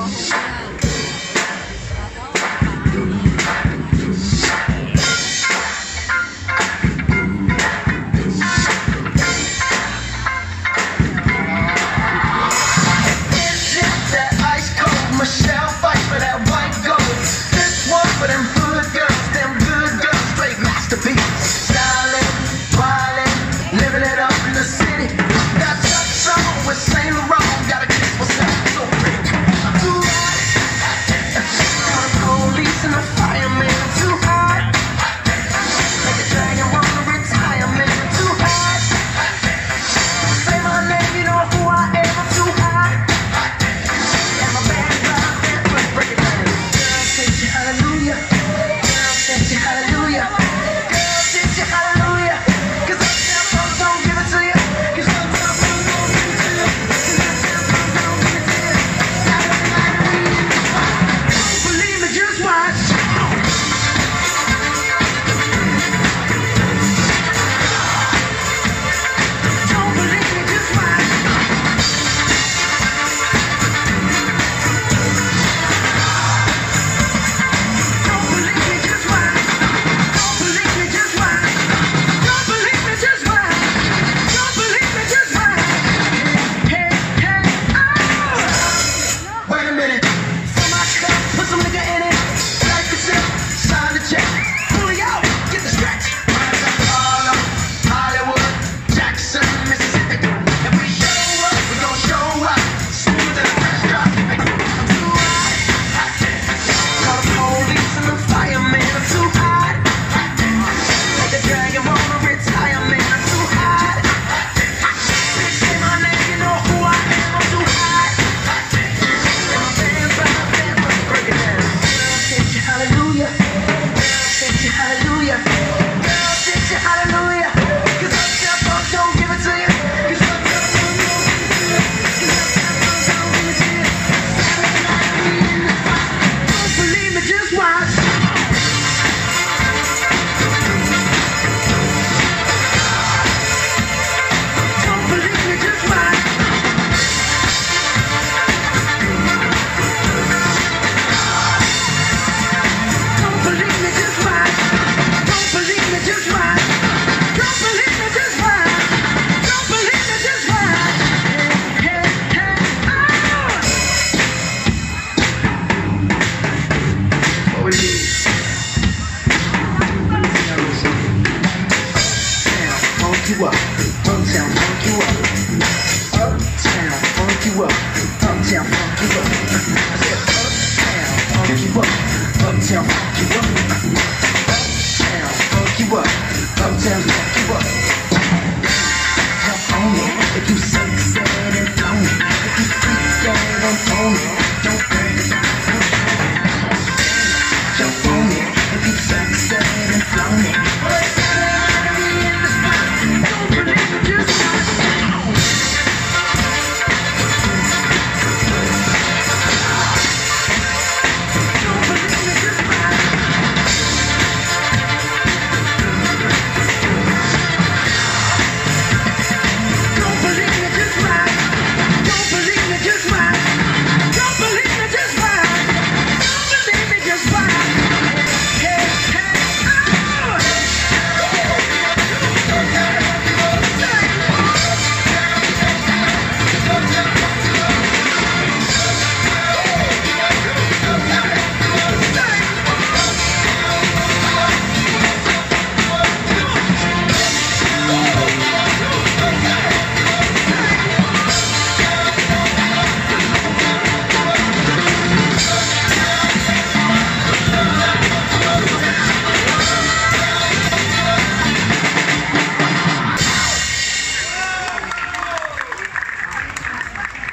you up, uptown funk you up, uptown funk you up, uptown funk you up. I said uptown funk you up, uptown funk you up, uptown funk you up, uptown funk you up. Jump on it if you suck, sad and own it. If you freak, sad and own it.